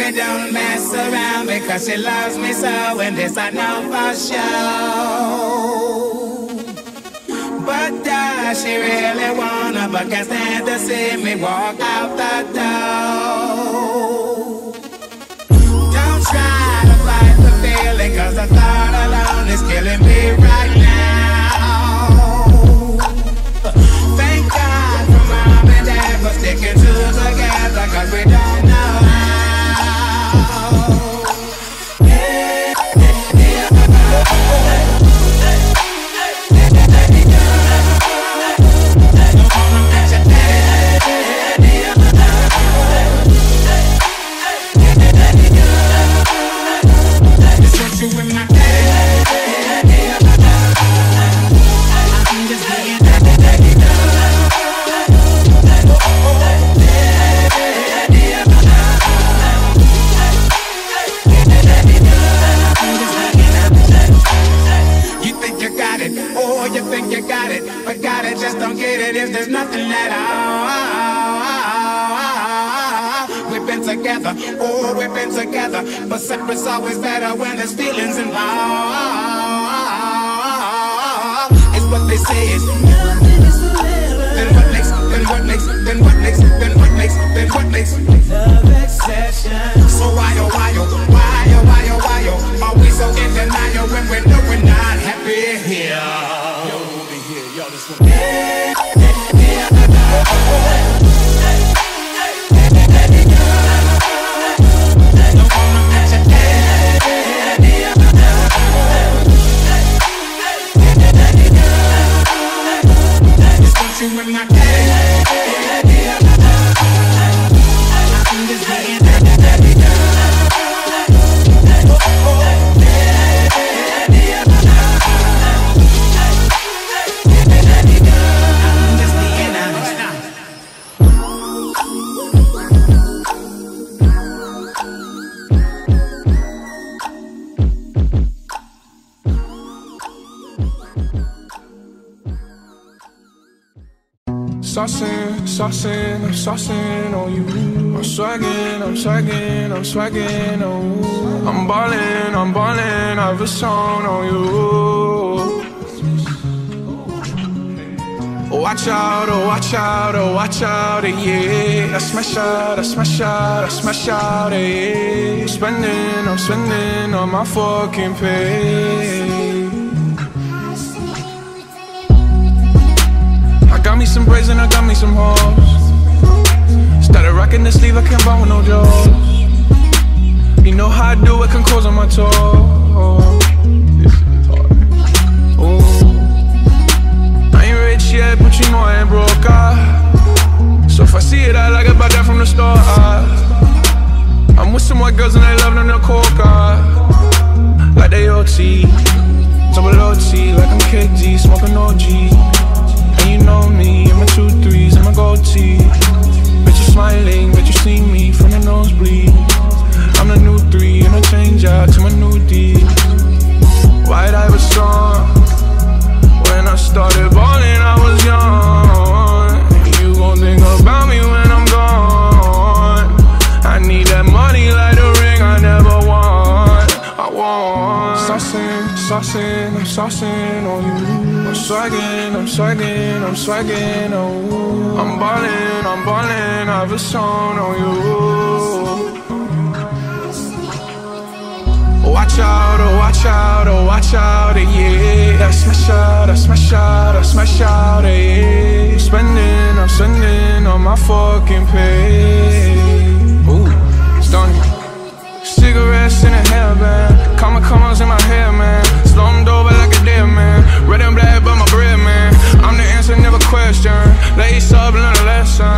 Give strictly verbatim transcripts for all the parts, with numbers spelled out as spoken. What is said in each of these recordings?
we don't mess around because she loves me so, and this I know for sure. But does she really wanna, but can't stand to see me walk out the door. Don't try to fight the feeling, cause the thought alone is killing me right now. Thank God for mom and dad for sticking two together, cause we don't know how. Yeah, yeah, yeah. Together, oh, we've been together, but separate's always better when there's feelings involved. It's what they say is nothing is forever. Then what makes, then what makes, then what makes, then what makes, then what makes love exception? So why oh why oh why oh why oh why oh are we so in denial when we know we're not happy here? Yo, over here, yo, this one. Yeah, yeah, yeah. Saucing, saucing, I'm saucing on you. I'm swagging, I'm swagging, I'm swagging on you. I'm ballin', I'm ballin', I have a song on you. Watch out, oh watch out, oh watch out, yeah. I smash out, I smash out, I smash out, yeah. I'm spending, I'm spending on my fucking pay. Got me some braids and I got me some hoes. Started rocking the sleeve, I can't buy with no jaws. You know how I do it, can close on my toes. This is hard. Ooh. I ain't rich yet, but you know I ain't broke, ah. So if I see it, I like it, buy that from the store, ah. I'm with some white girls and they love them, they're coca. Like they O T, double O T, like I'm K D, smoking O G. And you know me, and my two threes and my gold tee. Bet you smiling, bet you see me from the nosebleed. I'm the new three, and I change out to my new D. White I was strong. When I started balling, I was young. You gon' think about me when I'm gone. I need that money like the ring I never won. I want saucing, saucing, I'm saucing on you. I'm swaggin', I'm swaggin', I'm swaggin' on you. I'm ballin', I'm ballin', I have a song on you. Watch out, oh watch out, oh watch out, yeah. I smash out, I smash out, I smash out, yeah. I'm spending, I'm spending on my fucking pay. Ooh, stunning. Cigarettes in a hairband, comma commas in my hair, man. Slummed over like a dead man. Red and black, but my bread, man. I'm the answer, never question. Lace up, learn a lesson.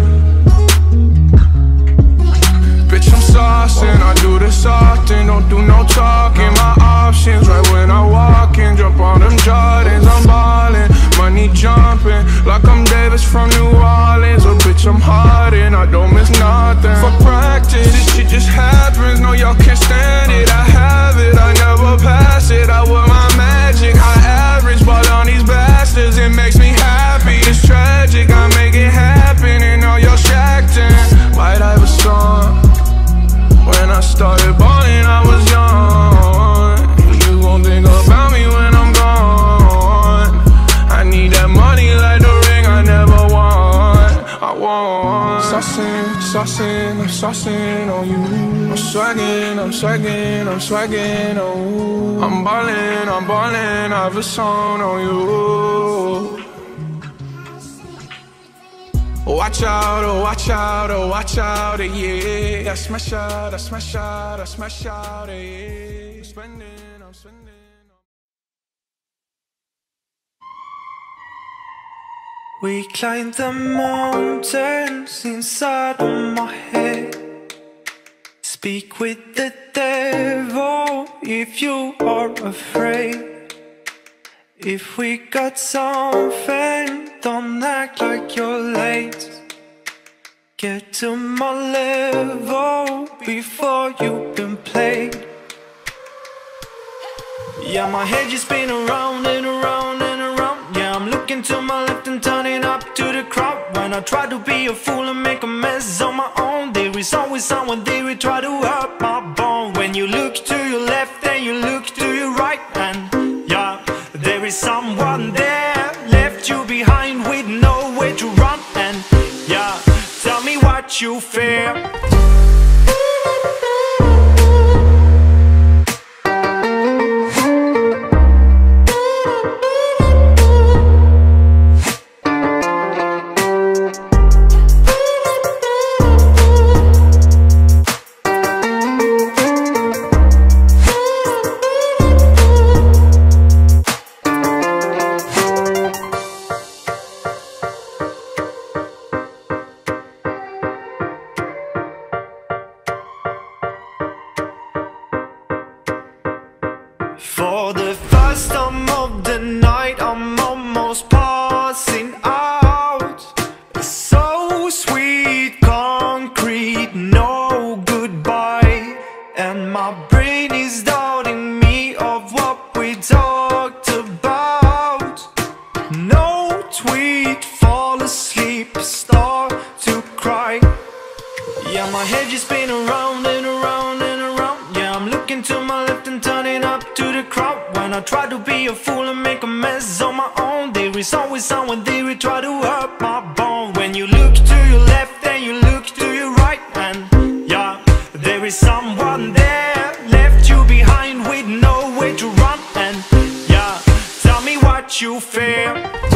Bitch, I'm saucing, I do this often. Don't do no talking, my options. Right when I walk in, jump on them Jordans. I'm ballin', money jumping, like I'm Davis from New Orleans. Oh bitch, I'm hardin', I don't miss nothing. For practice, this shit just happens. No, y'all can't stand it, I have it, I never pass it. I wear my magic, I average, but on these bastards, it makes me happy. It's tragic, I make it happen, and all y'all shacked in. White I was strong. When saucing, saucing, I'm saucing on you. I'm swagging, I'm swagging, I'm swagging, oh. I'm ballin', I'm ballin', I have a song on you. Watch out, oh watch out, oh watch out, yeah. I smash out, I smash out, I smash out, yeah. I'm spending, I'm spending. We climbed the mountains inside of my head. Speak with the devil if you are afraid. If we got something, don't act like you're late. Get to my level before you've been played. Yeah, my head just spin around and around and around. Yeah, I'm looking to my left and turning up to the crowd. When I try to be a fool and make a mess on my own, there is always someone there who try to hurt my bone. When you look to your left and you look to your right, and yeah, there is someone there left you behind with nowhere to run. And yeah, tell me what you fear. For the first time of the night, I'm almost passing out. It's so sweet, concrete, no goodbye. And my brain is doubting me of what we talked about. No tweet, fall asleep, start to cry. Yeah, my head just spin around and around and around. Yeah, I'm looking to my left and turning up to the crowd. When I try to be a fool and make a mess on my own, there is always someone there who try to hurt my bone. When you look to your left and you look to your right, and yeah, there is someone there left you behind with nowhere to run. And yeah, tell me what you fear.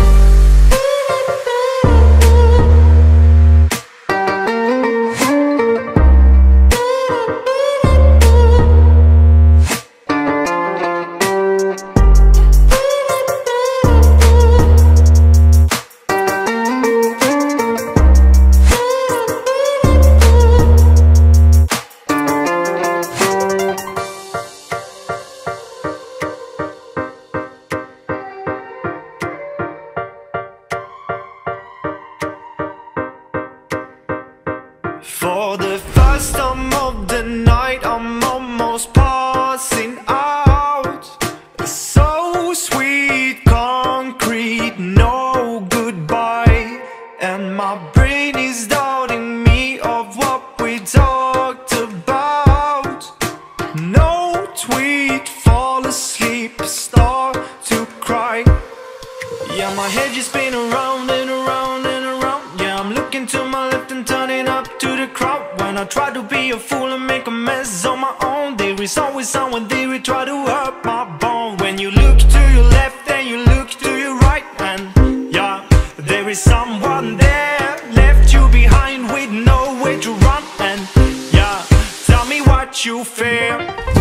For the first time of the night, I'm almost passing out. It's so sweet, concrete, no goodbye. And my brain is doubting me of what we talked about. No tweet, fall asleep, start to cry. Yeah, my head just spin around and around and around. Yeah, I'm looking to my left and turning up to the crowd. When I try to be a fool and make a mess on my own, there is always someone there who try to hurt my bone. When you look to your left and you look to your right, and yeah, there is someone there left you behind with nowhere to run. And yeah, tell me what you fear.